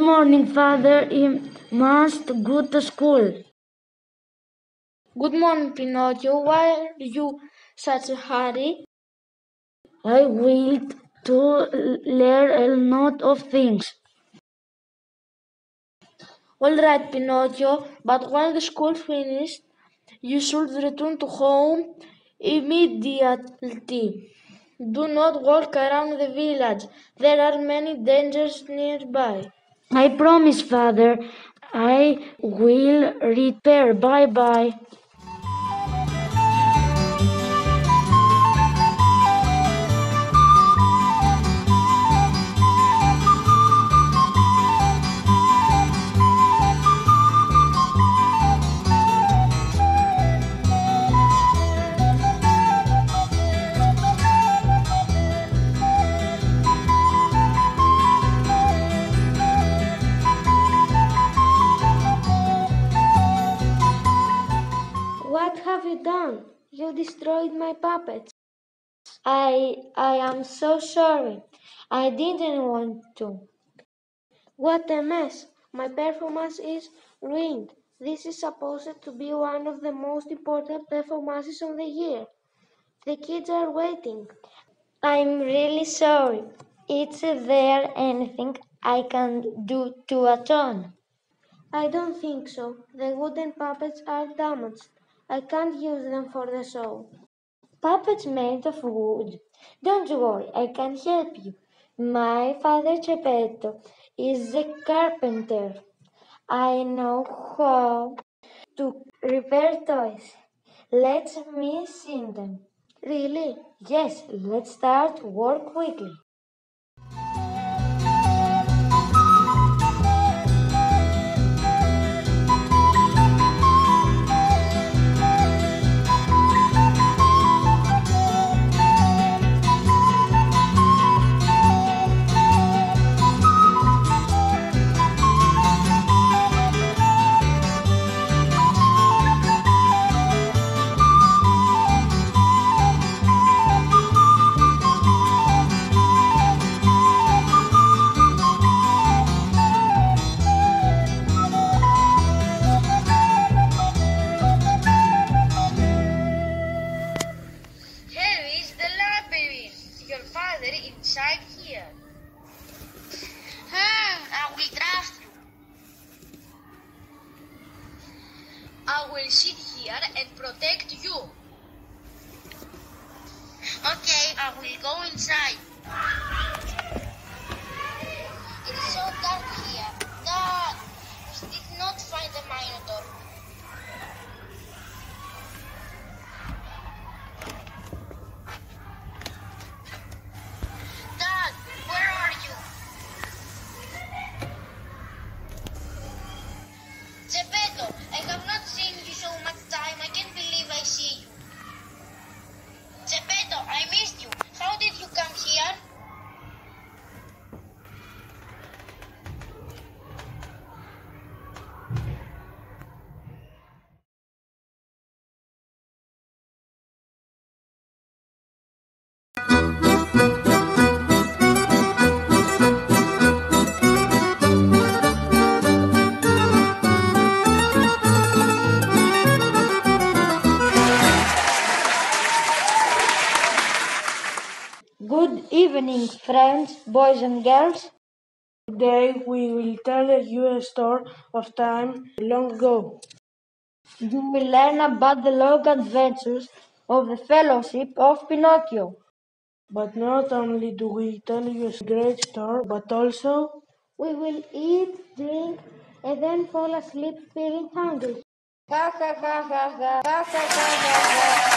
morning, Father. I must go to school. Good morning, Pinocchio. Why are you such a hurry? I will to learn a lot of things. All right, Pinocchio, but when the school finished, you should return to home immediately. Do not walk around the village. There are many dangers nearby. I promise, Father. I will repair. Bye-bye. What have you done? You destroyed my puppets. I am so sorry. I didn't want to. What a mess! My performance is ruined. This is supposed to be one of the most important performances of the year. The kids are waiting. I'm really sorry. Is there anything I can do to atone? I don't think so. The wooden puppets are damaged. I can't use them for the show. Puppets made of wood. Don't worry, I can help you. My father Geppetto is a carpenter. I know how to repair toys. Let me see them. Really? Yes, let's start work quickly. Inside here. I will trust you. I will sit here and protect you. Okay, I will go inside. It is so dark here. Dad, we did not find the Minotaur. Dad, where are you? Geppetto, I have not seen you so much time. I can't believe I see you. Geppetto, I missed you. How did you come here? Good evening, friends, boys and girls. Today we will tell you a story of time long ago. You will learn about the long adventures of the Fellowship of Pinocchio. But not only do we tell you a great story, but also We will eat, drink, and then fall asleep feeling hungry. Ha ha ha ha ha ha ha ha ha.